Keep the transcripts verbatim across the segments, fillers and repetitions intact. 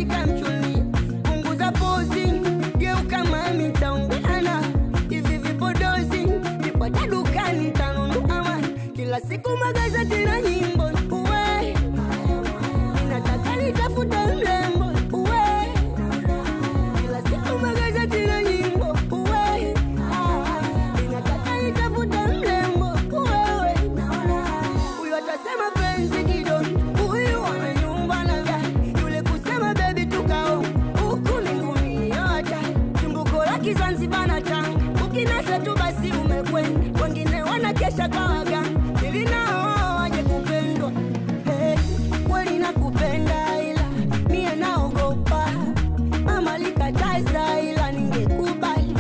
nikamchulia. Punguza pozi, geuka mami taungana. Hivi vipodozi, nipata dukani tanunua. Kila siku magazeti na nyimbo, uwe ninataka nitafute mrembo, uwe kila siku magazeti na nyimbo, uwe ninataka nitafute mrembo, uwe huyu atasema penzi kidogo, huyu amenyumba na gari, yule kusema baby tukao huku ni ngumi yote. Chumbuko la Kizanzibar na Tanga, ukinasa tu basi umekwenda. Wengine wanakesha kwa waganga ili nao waje kupendwa. Hey, kweli nakupenda ila mie naogopa, mama likataza ila ningekubali.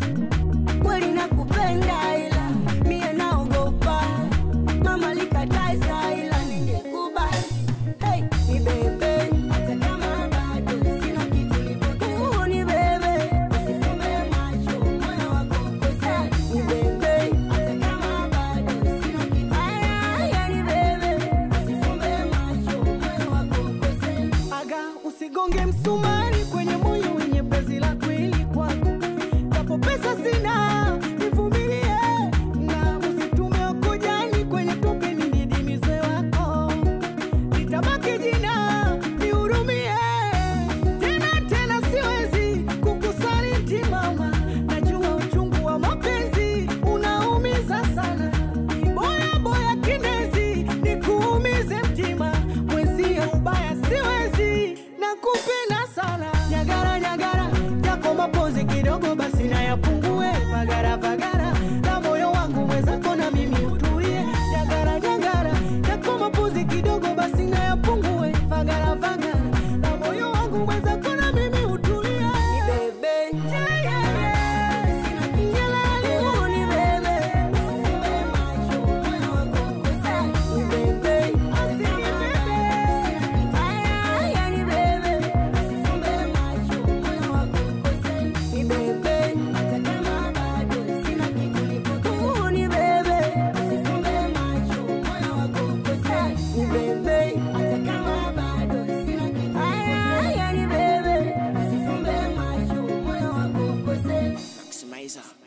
Kweli nakupenda ila mie naogopa, mama likataza ila ningekubali. Hey, nibebe hata kama bado sina kitu lipo. Nibebe usifumbe macho, moyo wako ukose. Nibebe hata kama bado sina kitu. Aya, nibebe usifumbe macho, moyo wako ukose. Aga usigonge msumari kwenye moyo wenye penzi la kweli kwako. Japo pesa sina, nivumilie. Na usitume ukujani kwenye tope nididimize wako. Nitabaki jina, nihurumie. Tena tena siwezi kukusaliti mama. Najua uchungu wa mapenzi unaumiza sana. Boya boya kinezi, nikuumize mtima. Mwezi ubaya siwezi, nakupenda sana. Nyagara nyagara, yako mapozi kidogo basi na yapungue. Vagara vagara, na moyo wangu mwezako na mimi utulie. Nyagara nyagara, yako mapozi kidogo basi na yapungue. Vagara vagara, na moyo wangu mwezako na mimi utulie. Nibebe Yeah, yeah, yeah. sina kitu, nibebe usifumbe macho, moyo wako ukose. Nibebe aya, nibebe usifumbe macho, moyo wako ukose. Nibebe hata kama bado sina kitu lipo. Nibebe usifumbe macho, moyo wako ukose. Nibebe hata kama bado sina kitu. Aya, nibebe usifumbe macho, moyo wako ukose. Maximizer.